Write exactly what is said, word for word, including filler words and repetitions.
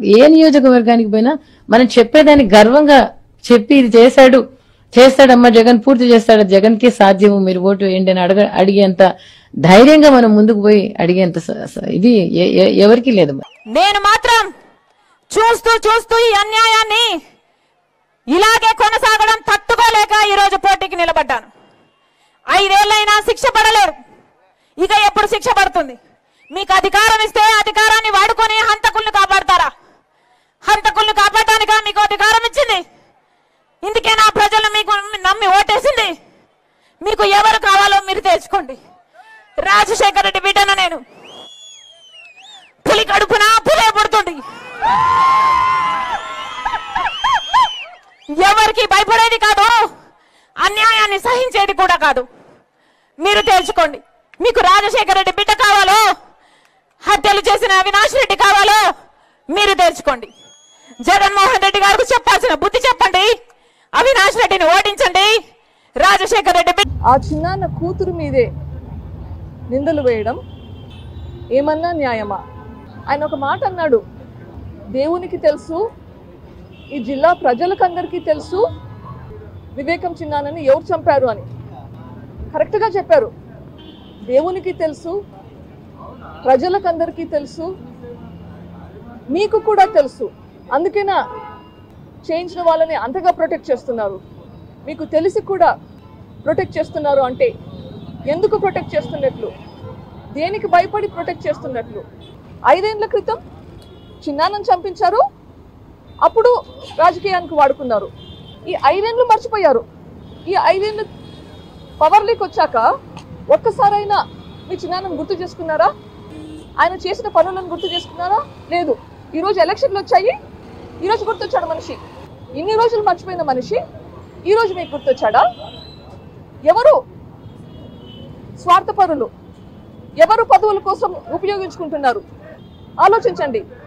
ఏ నియోజకవర్గానికి పోయినా మనం చెప్పేదాన్ని గర్వంగా చెప్పి ఇది చేశాడు చేస్తాడమ్మా జగన్ పూర్తి చేస్తాడు జగన్ కి సాధ్యము మీరు ఓటు వేయండి అని అడగ అడిగేంత ధైర్యంగా మనం ముందుకు పోయి అడిగేంత ఇది ఎవరికి లేదు. నేను మాత్రం చూస్తూ చూస్తూ ఈ అన్యాయాన్ని ఇలాగే కొనసాగడం తట్టుకోలేక ఈ రోజు పోటీకి నిలబడ్డాను. ఐదేళ్లైనా శిక్ష పడలేరు, ఇక ఎప్పుడు శిక్ష పడుతుంది? మీకు అధికారం ఇస్తే అధికారాన్ని వాడుకొని హంతకుల్ని కాపాడతారా? హంతకుల్ని కాపాడటానికా మీకు అధికారం ఇచ్చింది? ఇందుకేనా ప్రజలు మీకు నమ్మి ఓటేసింది? మీకు ఎవరు కావాలో మీరు తెచ్చుకోండి. రాజశేఖర రెడ్డి బిడ్డను నేను. పులి కడుపున పులే పుడుతుంది. ఎవరికి భయపడేది కాదు, అన్యాయాన్ని సహించేది కూడా కాదు. మీరు తేల్చుకోండి. మీకు రాజశేఖర రెడ్డి బిడ్డ కావాలో, హత్యలు చేసిన అవినాష్ రెడ్డి కావాలో మీరు తేల్చుకోండి. జగన్మోహన్ రెడ్డి గారికి చెప్పాల్సిన బుద్ధి చెప్పండి. అవినాష్ రెడ్డిని ఓడించండి. రాజశేఖర రెడ్డి ఆ చిన్న కూతురు మీదే నిందలు వేయడం ఏమన్నా న్యాయమా? ఆయన ఒక మాట అన్నాడు, దేవునికి తెలుసు, ఈ జిల్లా ప్రజలకందరికీ తెలుసు వివేకం చిన్నానని ఎవరు చంపారు అని. కరెక్ట్గా చెప్పారు. దేవునికి తెలుసు, ప్రజలకందరికీ తెలుసు, మీకు కూడా తెలుసు. అందుకేనా చేయించిన వాళ్ళని అంతగా ప్రొటెక్ట్ చేస్తున్నారు. మీకు తెలిసి కూడా ప్రొటెక్ట్ చేస్తున్నారు అంటే ఎందుకు ప్రొటెక్ట్ చేస్తున్నట్లు, దేనికి భయపడి ప్రొటెక్ట్ చేస్తున్నట్లు? ఐదేళ్ల క్రితం చిన్నాన్నని చంపించారు, అప్పుడు రాజకీయానికి వాడుకున్నారు. ఈ ఐదేళ్లు మర్చిపోయారు. ఈ ఐదేళ్ళు పవర్లోకి వచ్చాక ఒక్కసారైనా మీ చిన్నాన్నని గుర్తు చేసుకున్నారా? ఆయన చేసిన పనులను గుర్తు చేసుకున్నారా? లేదు. ఈరోజు ఎలక్షన్లు వచ్చాయి, ఈరోజు గుర్తొచ్చాడు మనిషి. ఇన్ని రోజులు మర్చిపోయిన మనిషి ఈరోజు మీకు గుర్తొచ్చాడా? ఎవరు స్వార్థపరులు, ఎవరు పదవుల కోసం ఉపయోగించుకుంటున్నారు? ఆలోచించండి.